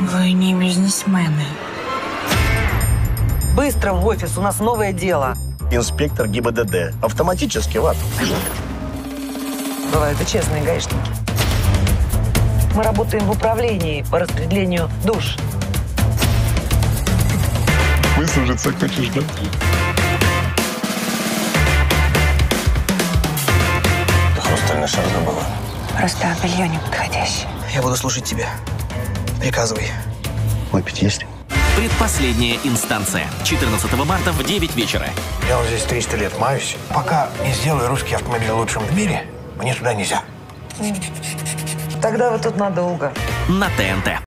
Вы не бизнесмены. Быстро в офис, у нас новое дело. Инспектор ГИБДД. Автоматически в ад. Бывают и честные гаишники. Мы работаем в управлении по распределению душ. Выслужиться хочешь, да? Ты хрустальный шар забыла. Просто белье не подходящее. Я буду слушать тебя. Приказывай. Выпить есть? Предпоследняя инстанция. 14 марта в 9 вечера. Я вот здесь 300 лет маюсь. Пока не сделаю русский автомобиль лучшим в мире, мне туда нельзя. Тогда вы тут надолго. На ТНТ.